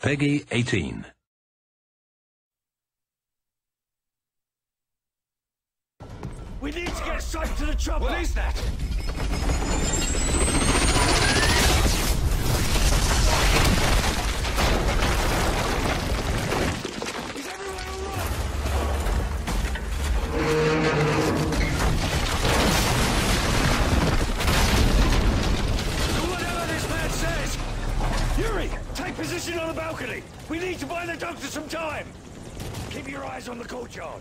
Peggy 18. We need to get straight to the chopper! What is that? Is everyone alright? Whatever this man says! Yuri, take position on the balcony! We need to buy the doctor some time! Keep your eyes on the courtyard!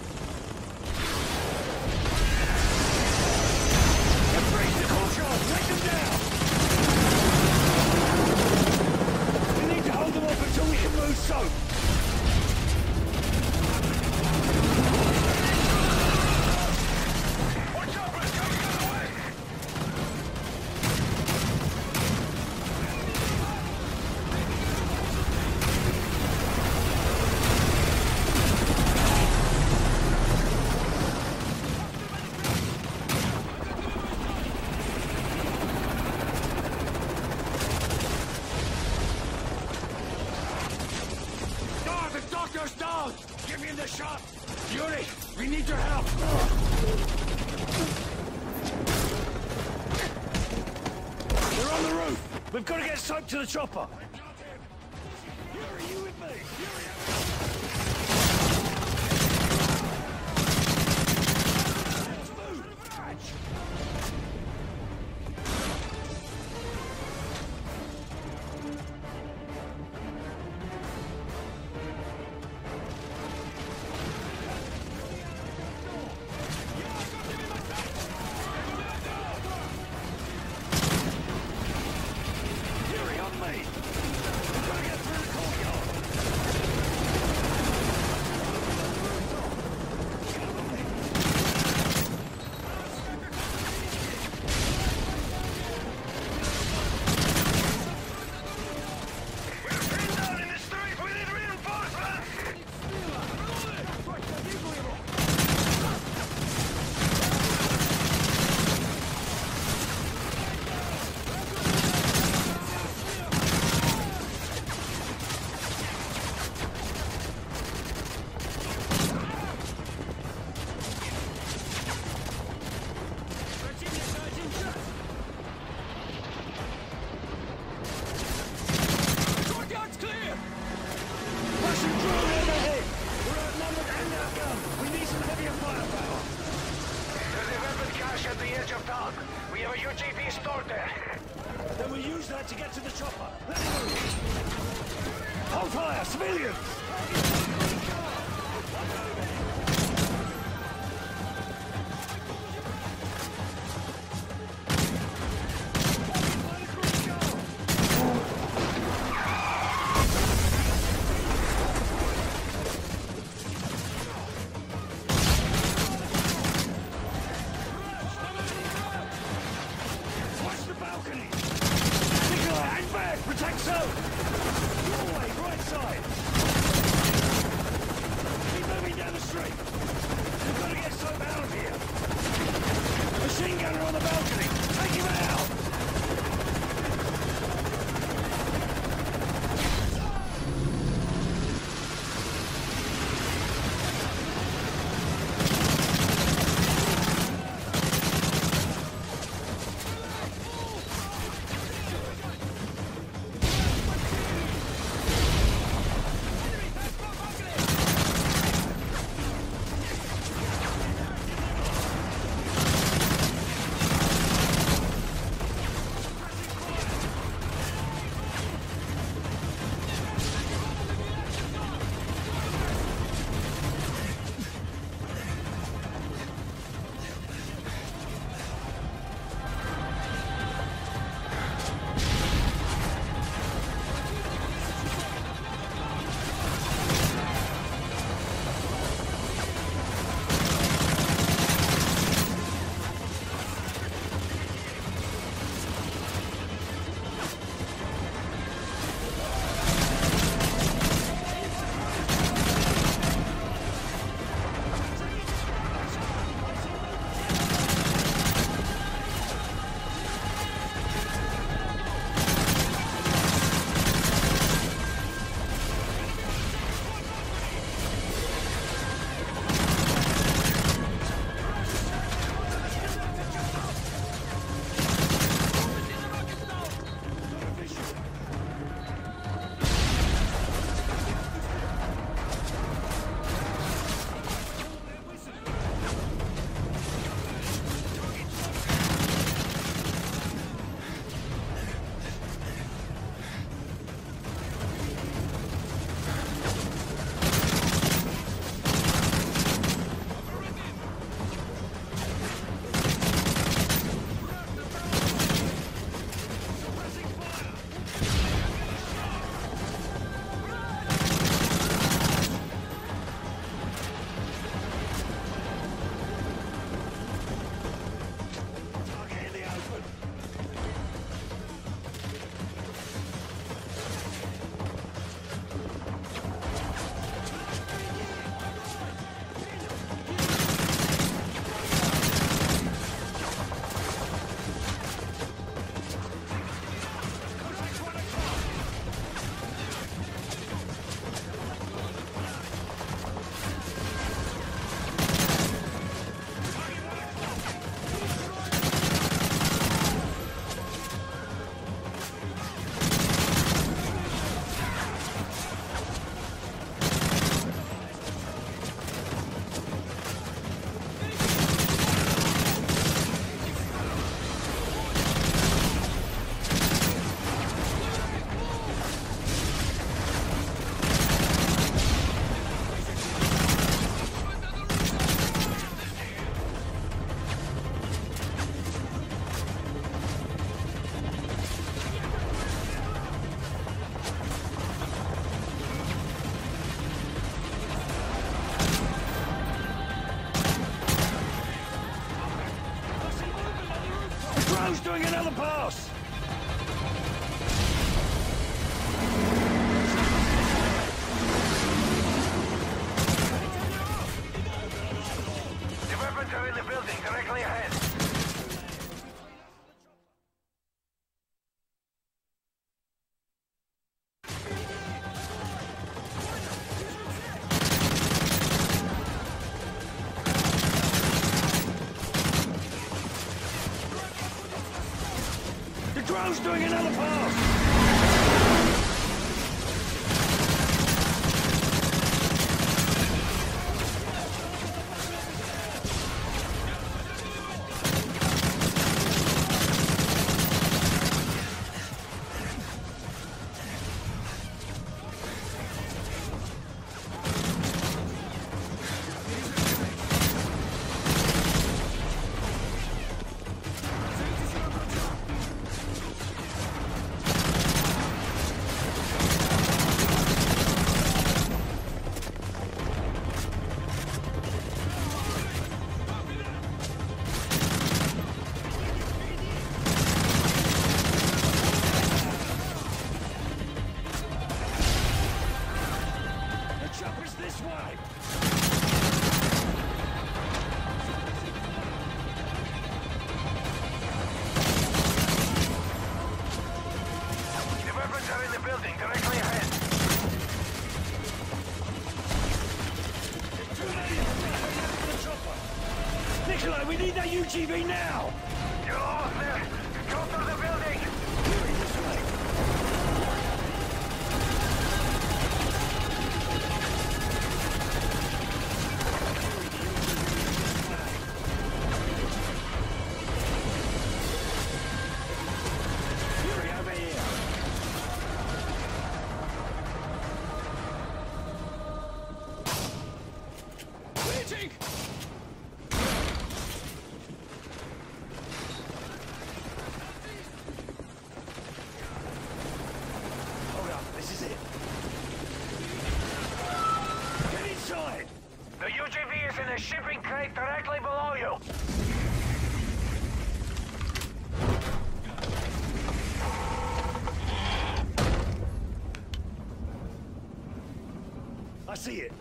Break the courtyard! Take them down! We need to hold them off until we can move soap! Watch out, it's coming the other way! Doctor's down! Give him the shot! Yuri, we need your help! We're on the roof! We've got to get soap to the chopper! Yuri, you with me? Yuri, let's move! We have a UGV stored there. Then we use that to get to the chopper. Let's move! Hold fire, civilians! Protect zone! Doorway, right side! Keep moving down the street! We've got to get some out of here! Machine gunner on the balcony! Take him out! drone's doing another pass! The weapons are in the building, directly ahead. The drone's doing another pass! This way! The weapons are in the building, directly ahead. Nikolai, we need that UGV now! You're almost there. Go through the building. Yuri, this way! Yuri, over here! Waiting! Hold up, this is it. Get inside! The UGV is in a shipping crate directly below you. I see it.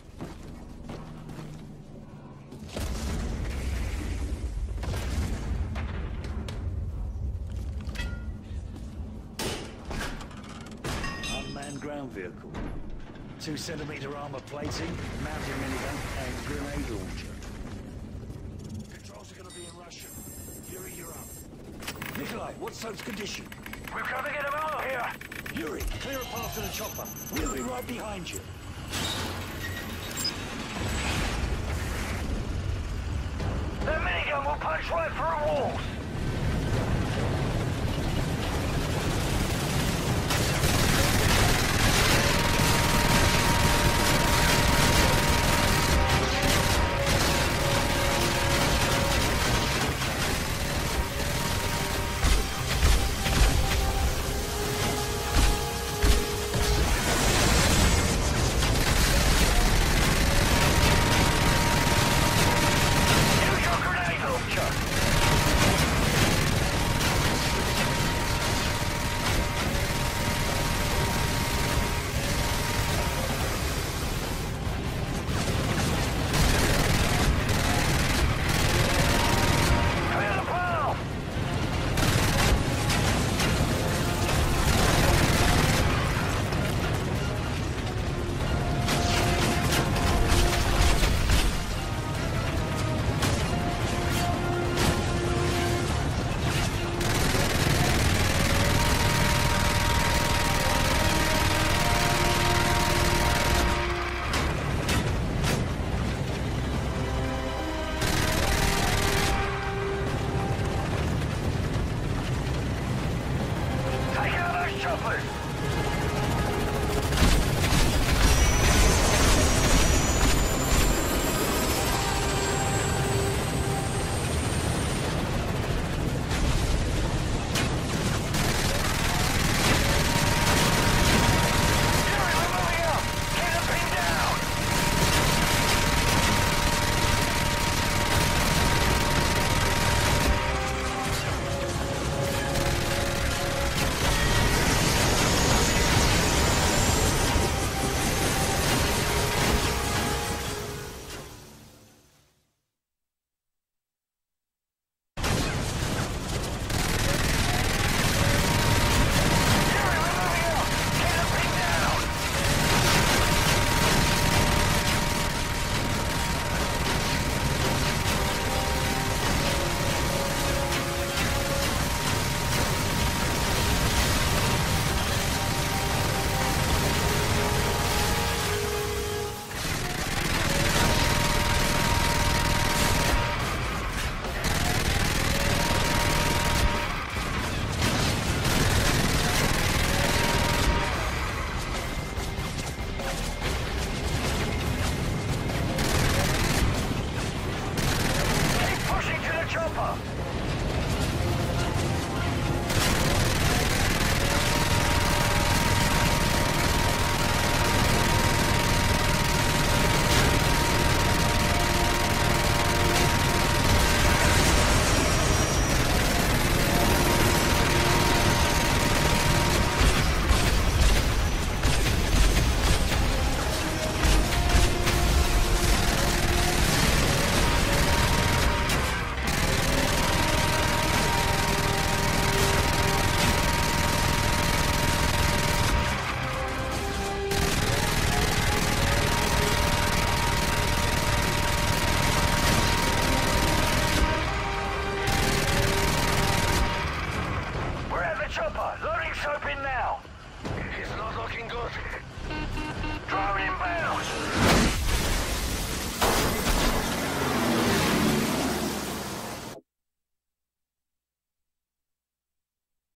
Unmanned ground vehicle. 2-centimeter armor plating, mounted minigun, and grenade launcher. Controls are gonna be in Russian. Yuri, you're up. Nikolai, what's Soap's condition? We've got to get him out of here. Yuri, clear a path to the chopper. We'll be right behind you. The minigun will punch right through walls. Use your grenade launcher. chopper! Loading soap in now! It's not looking good. Drone